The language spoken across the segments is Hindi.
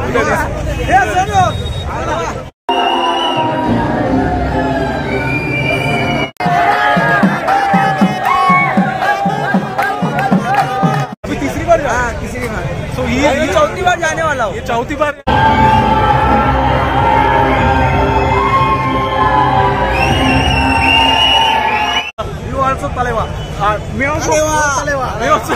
अभी तीसरी बार तीसरी बार। तो ये चौथी बार जाने वाला हूँ। ये चौथी बार। You also Talewa. Me also Talewa. Me also.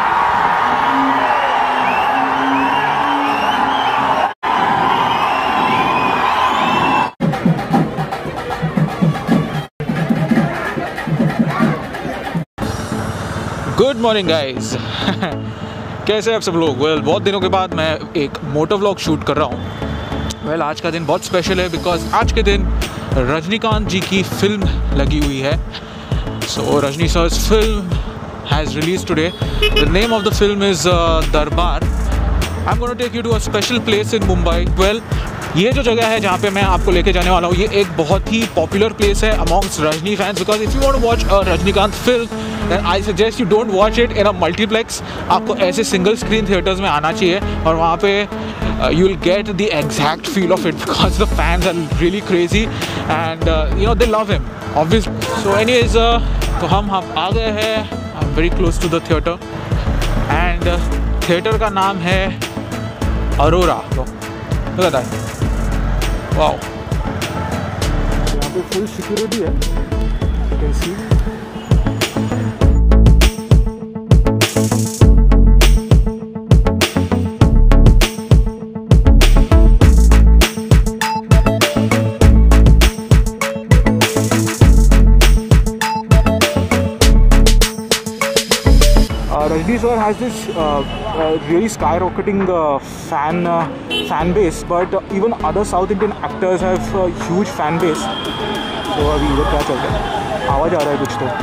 Good morning guys. कैसे हैं आप सब लोग? वेल बहुत दिनों के बाद मैं एक मोटो व्लॉग शूट कर रहा हूँ। वेल आज का दिन बहुत स्पेशल है बिकॉज आज के दिन रजनीकांत जी की फिल्म लगी हुई है। So Rajni sir's film has release today. The name of the film is Darbar. I am gonna take you to a special place in Mumbai. Well ये जो जगह है जहाँ पे मैं आपको लेके जाने वाला हूँ, ये एक बहुत ही पॉपुलर प्लेस है amongst Rajni fans because if you want to watch a Rajinikanth film then I suggest you don't watch it in a multiplex. आपको ऐसे सिंगल स्क्रीन थिएटर्स में आना चाहिए और वहाँ पे you will get the exact feel of it because the fans are really crazy and you know they love him obviously. So anyways तो हम आ गए हैं। I'm very close to the theater and theater का नाम है Aurora। look at that, wow। यहाँ पे full security है, you can see। Rajini sir has this really skyrocketing fan base, but even other South Indian actors have a huge fan base. तो अभी इधर क्या चल रहा है? आवाज़ आ रहा है कुछ तो।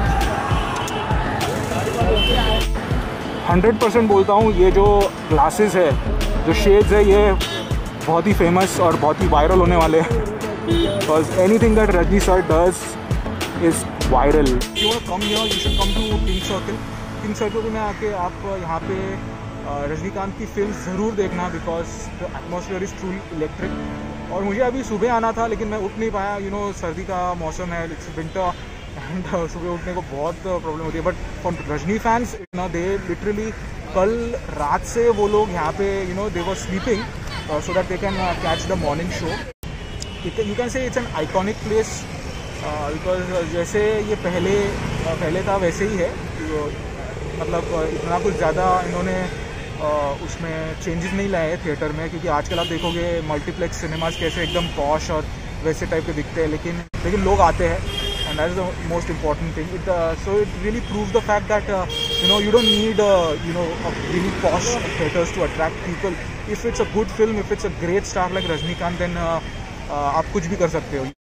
100% बोलता हूँ ये जो ग्लासेस है, जो शेड्स है, ये बहुत ही फेमस और बहुत ही वायरल होने वाले हैं। Because anything that Rajini sir does is viral. If you want to come here, you should come to Pink Circle. Pink circle में आके आप यहाँ पे रजनीकांत की फिल्म ज़रूर देखना because the atmosphere is truly electric. और मुझे अभी सुबह आना था लेकिन मैं उठ नहीं पाया, यू नो सर्दी का मौसम है, इट्स विंटर एंड सुबह उठने को बहुत प्रॉब्लम होती है। But for Rajni fans you know they literally कल रात से वो लोग यहाँ पे you know they were sleeping so that they can catch the morning show. You can say it's an iconic place because जैसे ये पहले था वैसे ही है। मतलब इतना कुछ ज़्यादा इन्होंने उसमें चेंजेस नहीं लाए हैं थिएटर में, क्योंकि आजकल आप देखोगे मल्टीप्लेक्स सिनेमास कैसे एकदम पॉश और वैसे टाइप के दिखते हैं, लेकिन लोग आते हैं and that is the most important thing. So it really proves the fact that you know you don't need you know really posh theatres to attract people. If it's a good film, if it's a great star like Rajinikanth, then आप कुछ भी कर सकते हो।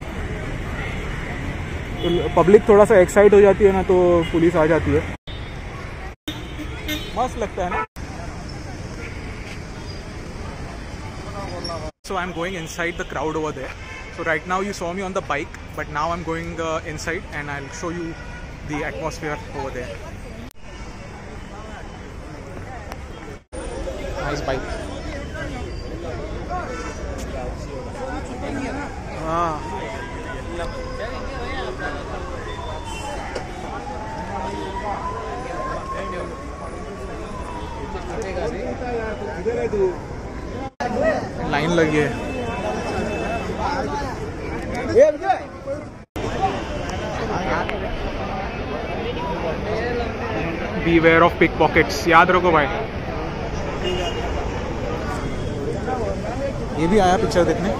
तो पब्लिक थोड़ा सा एक्साइट हो जाती है ना, तो पुलिस आ जाती है। मस्त लगता है ना। So I'm going inside the crowd over there. So right now you saw me on the bike, but now I'm going inside and I'll show you the atmosphere over there. Nice bike. Line लगी है। Beware of pickpockets, याद रखो भाई। ये भी आया पिक्चर देखने।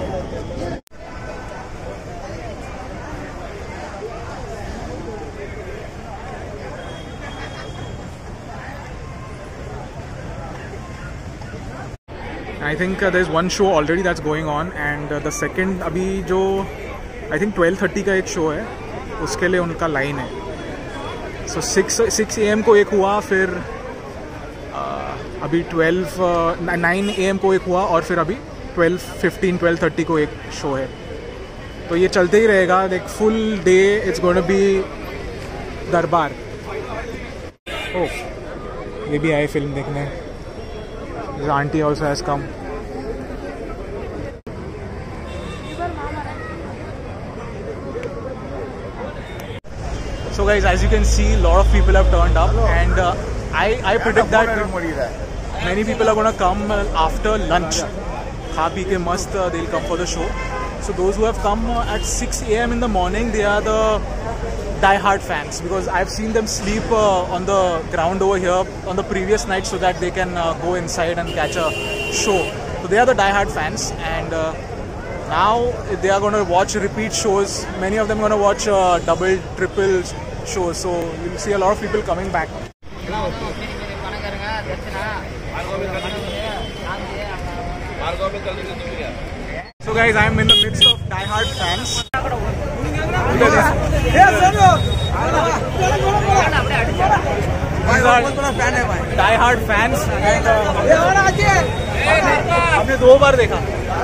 I think there's one show already that's going on and the second अभी जो I think 12:30 का एक शो है उसके लिए उनका लाइन है। So 6 AM को एक हुआ, फिर अभी 9 AM को एक हुआ और फिर अभी 12:15 12:30 को एक शो है। तो ये चलते ही रहेगा, like full day it's gonna be Darbar. Oh ये भी आए फिल्म देखने। Aunty also has come. So guys, as you can see, a lot of people have turned up, and I predict that many people are going to come after lunch. Kha pee ke mast, they'll come for the show. So those who have come at 6 AM in the morning, they are the die-hard fans, because I've seen them sleep on the ground over here on the previous night so that they can go inside and catch a show. So they are the die-hard fans, and now they are going to watch repeat shows. Many of them are going to watch double, triple shows. So you'll see a lot of people coming back. So guys, I'm in the midst of die-hard fans. These are die-hard fans. आपने 2 बार देखा?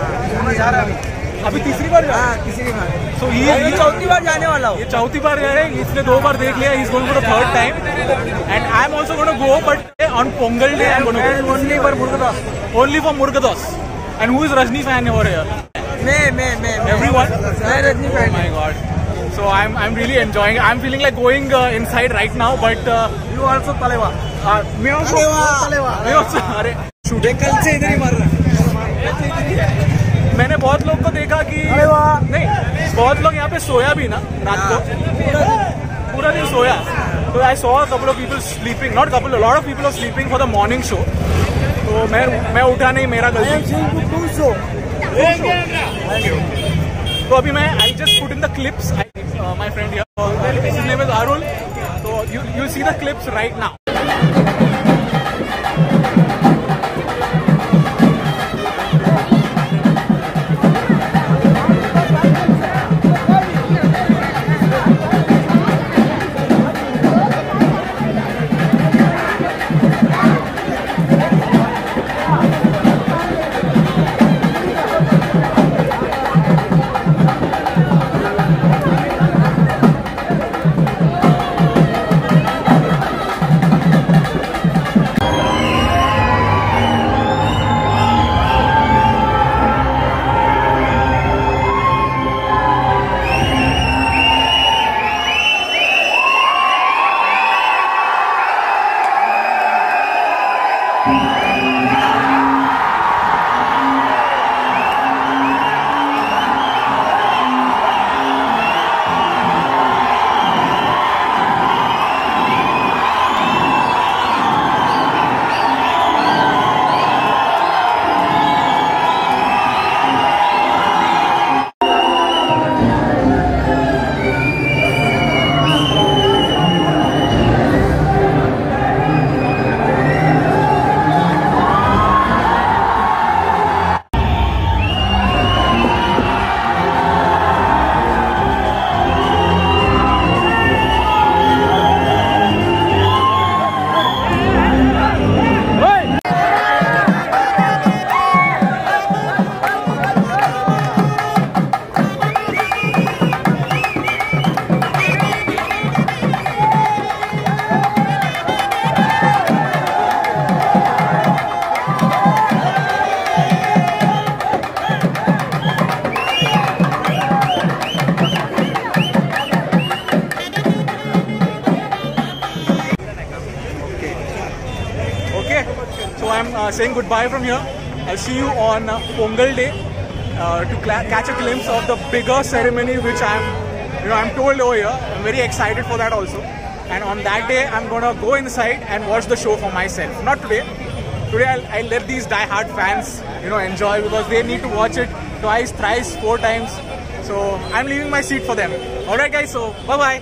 अभी तीसरी बार? तीसरी बार. So ये चौथी बार जाने वाला हूँ. ये चौथी बार जा रहे हैं. इसने 2 बार देख लिया. He's going for the 3rd time, and I'm also going to go, but on Pongal day I'm going to go. Only for Murugadoss. Only for Murugadoss. And who is Rajini fan over here? Me. Everyone? Rajini fan. Oh my god. So I'm really enjoying it. I'm feeling like going inside right now, but you also Taleva. Me also Taleva. Me also. अरे शूटिंग कल से इधर ही मार रहा है. मैंने बहुत लोग को देखा कि नहीं, बहुत लोग यहाँ पे सोया भी ना रात को, पूरा दिन सोया. So I saw a couple of people sleeping, not couple, a lot of people are sleeping for the morning show. तो मैं उठा नहीं, मेरा गलती. तो अभी मैं I just put in the clips. My friend here, his name is Arul. So you see the clips right now. So I'm saying goodbye from here. I'll see you on Pongal Day to catch a glimpse of the bigger ceremony, which I'm told over here. I'm very excited for that also. And on that day, I'm gonna go inside and watch the show for myself. Not today. Today I'll let these die-hard fans, enjoy, because they need to watch it twice, thrice, 4 times. So I'm leaving my seat for them. Alright guys, so bye-bye.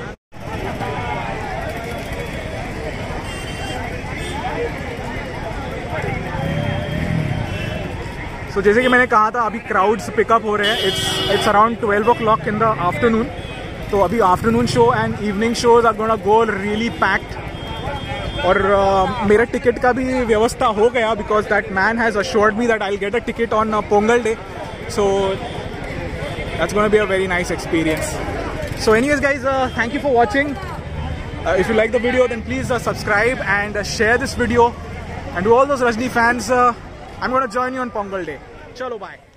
So जैसे कि मैंने कहा था, अभी crowds pick up हो रहे हैं. It's around 12 o'clock in the afternoon. तो अभी afternoon show and evening shows are gonna go really packed. और मेरा टिकट का भी व्यवस्था हो गया, because that man has assured me that I'll get a ticket on Pongal Day. So that's gonna be a very nice experience. So anyways guys, thank you for watching. If you like the video, then please subscribe and share this video. And to all those Rajini fans, I'm gonna join you on Pongal Day. Chalo, bye.